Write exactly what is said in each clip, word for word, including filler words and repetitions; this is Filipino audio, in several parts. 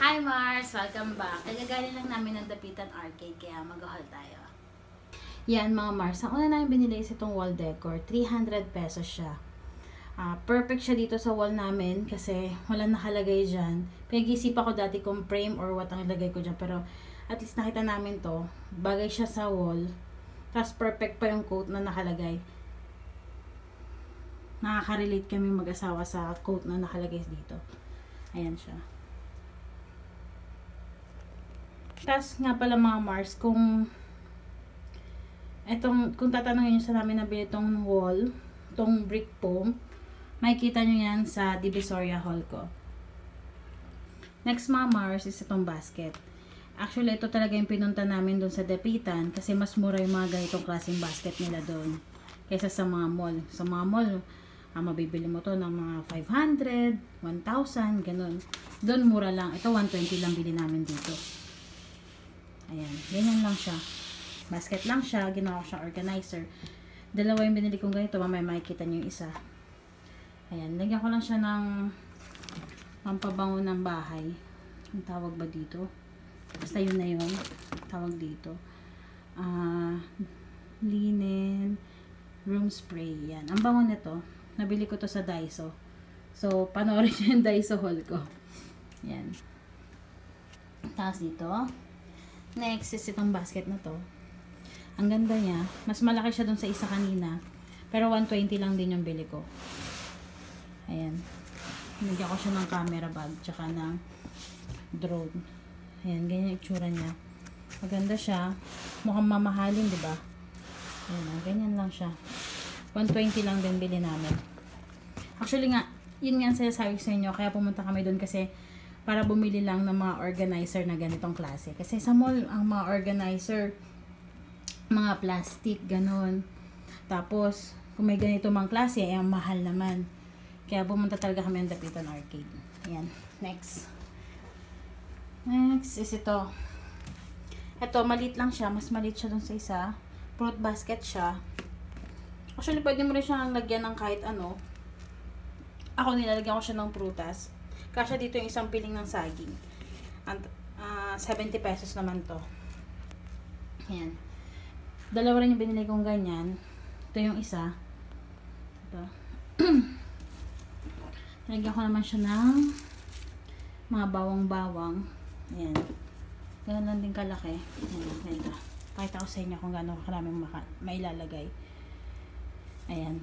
Hi Mars! Welcome back. Nagagaling lang namin ng Dapitan Arcade kaya mag-haul tayo. Yan mga Mars. Ang una namin binili is itong wall decor. three hundred pesos siya. Uh, perfect siya dito sa wall namin kasi wala nakalagay dyan. Pinag-isipan ko dati kung frame or what ang ilagay ko dyan. Pero at least nakita namin to. Bagay siya sa wall. Tapos perfect pa yung quote na nakalagay. Nakaka-relate kami mag-asawa sa quote na nakalagay dito. Ayan siya. Tapos nga pala mga Mars, kung etong, kung tatanungin nyo sa namin nabili itong wall, itong brick foam, makikita nyo yan sa Divisoria Hall ko. Next mga Mars is itong basket. Actually, ito talaga yung pinunta namin doon sa Dapitan kasi mas mura yung mga ganitong klaseng basket nila doon kaysa sa mga mall. Sa mga mall, ah, mabibili mo to ng mga five hundred, one thousand, ganun. Doon mura lang. Ito one twenty lang bili namin dito. Ayan, ganyan lang siya. Basket lang siya, ginawa ko siyang organizer. Dalawa yung binili kong ganito, mamaya makikita nyo yung isa. Ayan, lagyan ko lang siya ng pampabango ng bahay. Ang tawag ba dito? Basta yun na yun. Tawag dito. Uh, linen, room spray. Yan. Ang bango nito, nabili ko to sa Daiso. So, panoorin nyo yung Daiso haul ko. Yan. Tapos dito. Next is itong basket na to. Ang ganda niya. Mas malaki siya dun sa isa kanina. Pero one twenty lang din yung bili ko. Ayan. Nagyan ko siya ng camera bag. Tsaka ng drone. Ayan. Ganyan yung itsura niya. Maganda siya. Mukhang mamahalin, diba? Ayan. Ganyan lang siya. one twenty lang din bili namin. Actually nga, yun nga ang sinasabi sa inyo. Kaya pumunta kami dun kasi para bumili lang ng mga organizer na ganitong klase. Kasi sa mall, ang mga organizer, mga plastic, ganon. Tapos, kung may ganito mang klase, ay ang mahal naman. Kaya pumunta talaga kami ng Dapitan Arcade. Ayan. Next. Next is ito. Ito, maliit lang siya. Mas maliit siya dun sa isa. Fruit basket siya. Actually, pwede mo rin siyang lagyan ng kahit ano. Ako, nilalagyan ko siya ng prutas. Kasya dito yung isang piling ng saging. And, uh, seventy pesos naman to. Ayan. Dalawa rin yung binili kong ganyan. Ito yung isa. Ito. Nalagyan ko naman siya ng mga bawang-bawang. Ayan. Ganun lang din kalaki. Ayan. Ganito. Pakita ko sa inyo kung gano'n karaming mailalagay. Ayan.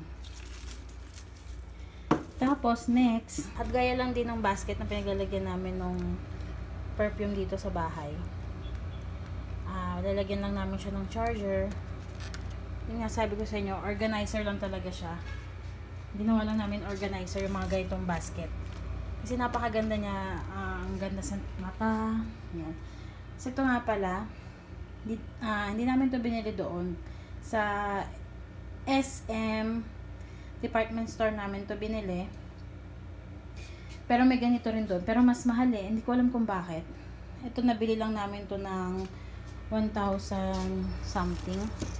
Tapos, next, at gaya lang din ng basket na pinaglalagyan namin ng perfume dito sa bahay. Ah, lalagyan lang namin siya ng charger. Yung nga sabi ko sa inyo, organizer lang talaga siya. Ginawa lang namin organizer yung mga ganitong basket. Kasi napakaganda niya, uh, ang ganda sa mapa. Yan. So, ito nga pala, di, uh, hindi namin ito binili doon. Sa S M department store namin to binili. Pero may ganito rin doon. Pero mas mahal eh. Hindi ko alam kung bakit. Ito nabili lang namin to ng one thousand something.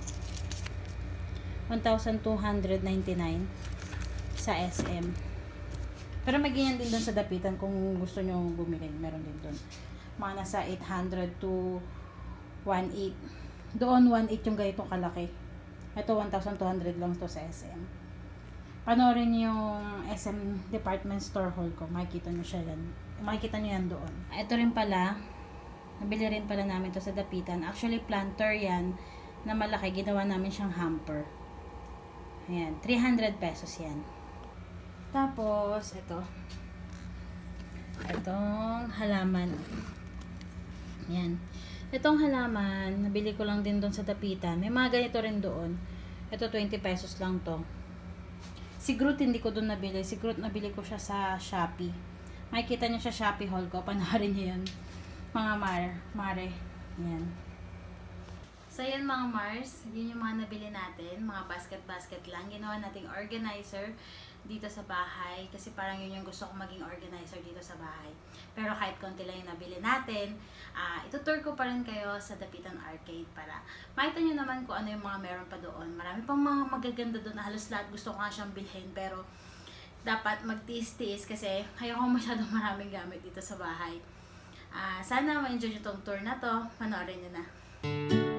one thousand two hundred ninety-nine sa S M. Pero may ganyan din doon sa Dapitan kung gusto nyo bumili. Meron din doon. Mga nasa eight hundred to one eight. Doon one eight yung ganitong kalaki. Ito one thousand two hundred lang to sa S M. Panoorin niyo yung S M department store haul ko. Makikita niyo siya yan. Makikita niyo yan doon. Ito rin pala. Nabili rin pala namin to sa Dapitan. Actually, planter yan na malaki. Ginawa namin siyang hamper. Ayan. three hundred pesos yan. Tapos, ito. Itong halaman. Ayan. Itong halaman, nabili ko lang din doon sa Dapitan. May mga ganito rin doon. Ito, twenty pesos lang to. Si Groot hindi ko doon nabili. Si Groot nabili ko siya sa Shopee. Makikita niyo sa Shopee haul ko. Panoorin niyo yun. Mga mar, mare. Yan. So yan mga Mars. Yun yung mga nabili natin. Mga basket-basket lang. Ginawa nating organizer dito sa bahay. Kasi parang yun yung gusto ko maging organizer dito sa bahay. Pero kahit konti lang yung nabili natin, uh, itutour ko pa rin kayo sa Dapitan Arcade para makita nyo naman kung ano yung mga meron pa doon. Marami pang mga magaganda doon na halos lahat gusto ko nga siyang bilhin. Pero dapat magtiis-tiis kasi ayaw ko masyadong maraming gamit dito sa bahay. Uh, sana ma-enjoy nyo tong tour na to. Panoorin nyo na.